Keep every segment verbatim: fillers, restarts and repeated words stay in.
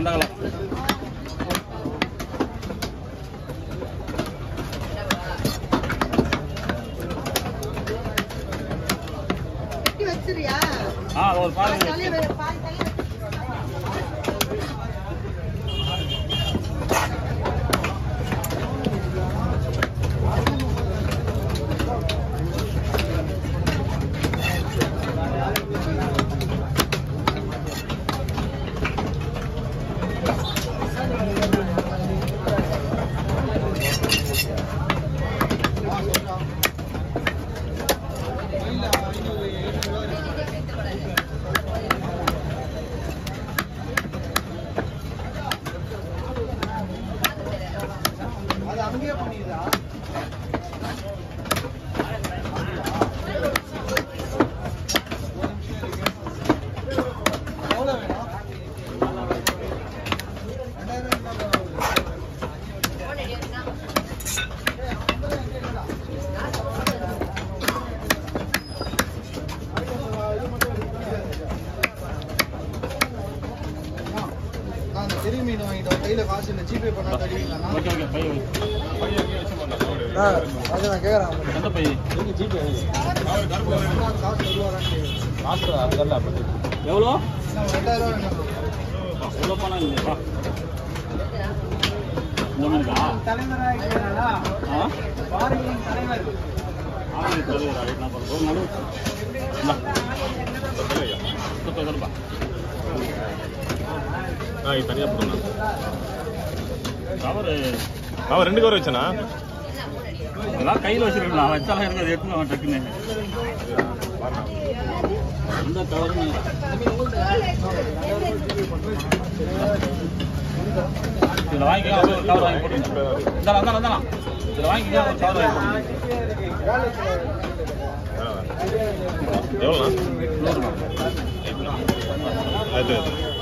வந்தாங்களா ஆ ஒரு பாருங்க எவ்வளோ எவ்வளோ பணம் இல்லையா தனியா போடணும் கவரு கவர் ரெண்டு கவர் வச்சனா எல்லாம் கையில் வச்சிருக்கலாம் வச்சாலும் எனக்கு அது எடுத்துக்கலாம் டக்குன்னு இந்த கவர் இதில் வாங்கிக்கலாம் ஒரு கவர் வாங்கி போடுங்க இந்தாலும் இருந்தாலும் இருந்தாலும் இதில் வாங்கிக்கலாம் ஒரு கவர் வாங்கி போடுங்க எவ்வளோ அது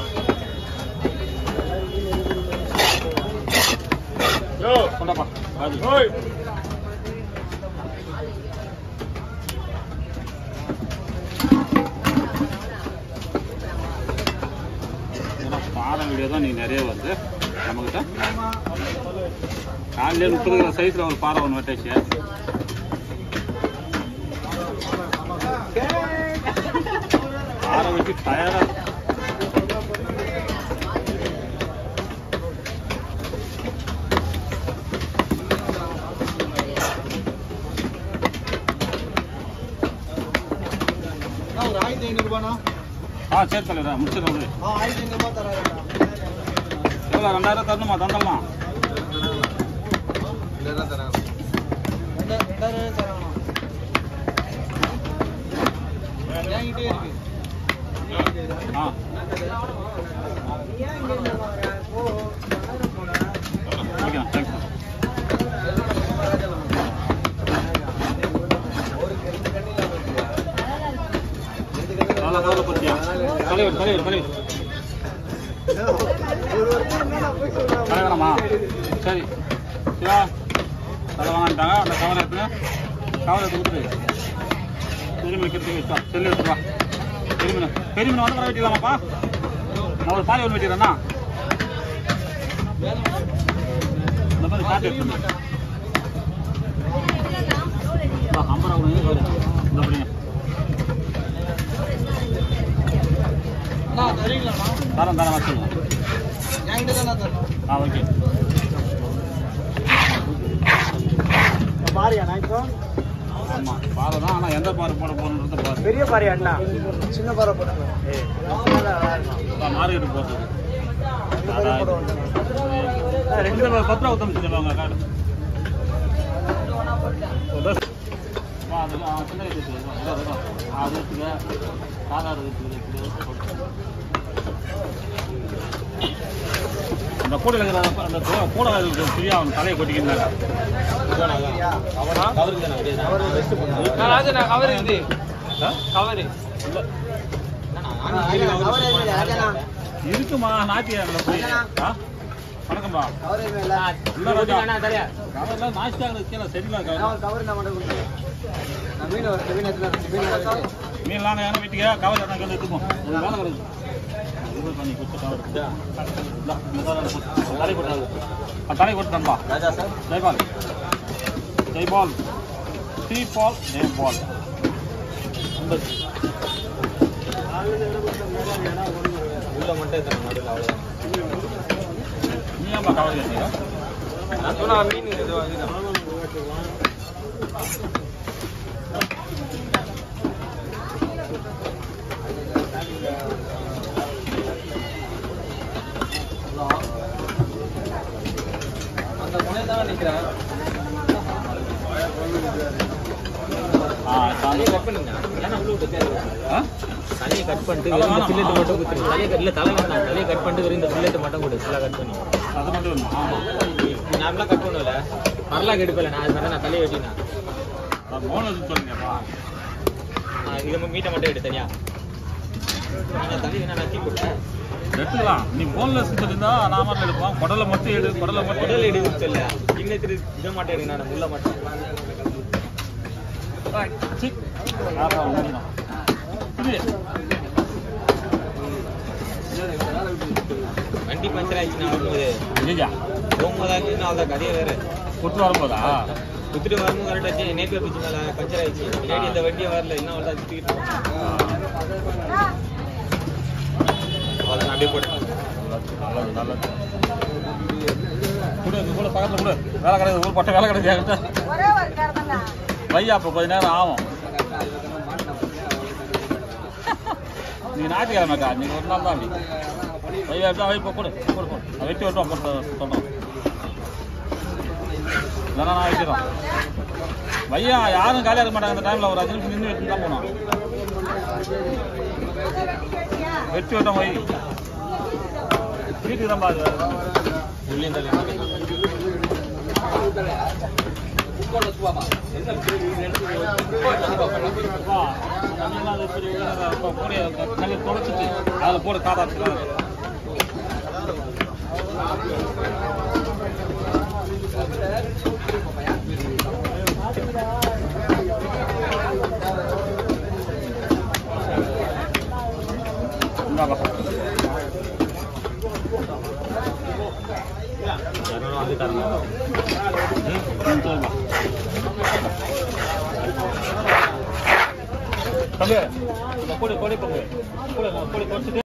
யோ கொண்டாப்பா அது ஓய் பாடம் வீடியோ தான் நீங்கள் நிறைய வருது நம்மக்கிட்ட காலையிலே முப்பது கிலோ சைஸில் ஒரு பாறை ஒன்று வெட்டாச்சு பாறை வச்சு டயராக ஆ சரி தலைவரா முடிச்சிடலாம் எவ்வளோ ரெண்டாயிரம் தரணுமா தந்தலாம் ஆ ஓகே தேங்க்ஸ் தலைவர் தலைவர் தலைவர் தலைவரமா சரி சிவா அதை வாங்கிட்டாங்க அந்த கவர் எடுத்துங்க கவர் எடுத்து கொடுத்துட்டு பெரிய மீன் கெடுத்து வச்சா செல்லு எடுத்துப்பா பெரிய மீன் பெரிய மீன் வந்து வர வெட்டிக்கலாமாப்பா நான் ஒரு பாய் ஒன்று வெட்டிக்கிறேன்னா இந்த மாதிரி காட்டு எடுத்துருந்தேன் ஐம்பது ரூபா இந்த அப்படிங்க தரம் தரம் வச்சுருங்க ஆ ஓகே பாரியாண்ணா இப்போ ஆமாம் பாறை தான் ஆனால் எந்த பாறை போட போகணுன்றது பாரு பெரிய பாறையாண்ணா சின்ன பாறை போட்டுருக்கோம் மார்க்கெட்டு போகிறது ரெண்டு பத்து ரூபா ஊற்ற சொல்லுவாங்க கார்டு அதெல்லாம் சின்ன அது இருக்குங்க ஆதார் இருக்குது அந்த கூடையில் இருக்கிற அந்த கூடை ஃப்ரீயாக அவன் தலையை கொட்டிக்கிறாங்க இருக்குமா நாட்டியா வணக்கம்பா நாச்சியாக கீழே சரிங்களா மீன்லாம் வீட்டுக்கு கவர் எடுத்துப்போம் வேலை கிடக்கு இது பண்ணி கொடுத்துட்டா இருக்குதா இல்ல தலை போட்டாரு தலை போட்டுட்டா Raja sir Jaipal Jaipal three ball Jaipal உள்ள மட்டும் தான் நடுல அவ்வளவு நீ ஏன் கவர் கேட்டீங்க நான் சொன்னா மீன் இது அந்த முனை தான் நிக்கிறேன் ஆ சாமி கட் பண்ணுங்க இல்லனா உள்ள விட்டு ஆ தலையை கட் பண்ணிட்டு இந்த ஃபில்லெட் மட்டும் குத்துங்க தலையை இல்ல தலை வேண்டாம் தலையை கட் பண்ணிட்டு வெறும் இந்த ஃபில்லெட் மட்டும் கொடு ஃபுல்லா கட் பண்ணி அது மட்டும் வேணும் ஆமா நார்மலா கட் பண்ணுவல மரலா எடுப்பல நான் அது நான் தலையை வெட்டினா நான் மோனஸ் சொல்றேன்ப்பா இது மீட்ட மட்டும் எடு தனியா நான் தலையை என்ன நக்கி போட்டேன் எடுத்துக்கலாம் நீ போன்லெஸ் இருந்தா நாம எடுப்போம் குடலை மட்டும் எடு குடலை மட்டும் குடலை எடு சொல்ல இன்னைக்கு இத மட்டும் எடுங்க நான் முள்ள மட்டும் ரைட் சிக் ஆமா ஓடினா இது வண்டி பஞ்சர் ஆயிடுச்சு நான் வரும்போது ஐயா போகும்போது நான் அந்த கதையை வேற குத்து வரும்போதா குத்துட்டு வரும்போது கரெக்டாச்சு நேற்று பிச்சு மேல பஞ்சர் ஆயிடுச்சு லேடி இந்த வண்டியை வரல இன்னும் அவ்வளோ சுற்றிக்கிட்டு அவ்வளோ அப்படியே போட்டேன் நல்லது நல்லது கூட கூட பக்கத்தில் கூட வேலை கிடையாது ஊர் பட்ட வேலை கிடையாது வையா அப்போ கொஞ்ச நேரம் ஆகும் நீங்கள் ஞாயிற்றுக்கிழமைக்கா நீங்கள் ஒரு நாள் தான் அப்படி வையா தான் வைப்போ கொடு கொடு கொடு வெட்டி விட்டோம் போட்டு சொல்கிறோம் இல்லைனா நான் வைக்கிறோம் வையா யாரும் காலியாக இருக்க மாட்டாங்க அந்த டைமில் ஒரு அஞ்சு நிமிஷம் நின்று வச்சு தான் போனோம் வெட்டி விட்டோம் வை வீட்டுக்கு தான் பாரு உள்ளே தள்ளி தொலைச்சிட்டு அதில் போட்டு காப்பாற்று வந்து தரணும் தம்பி கொடு கொடு கொடு கொடு கொடு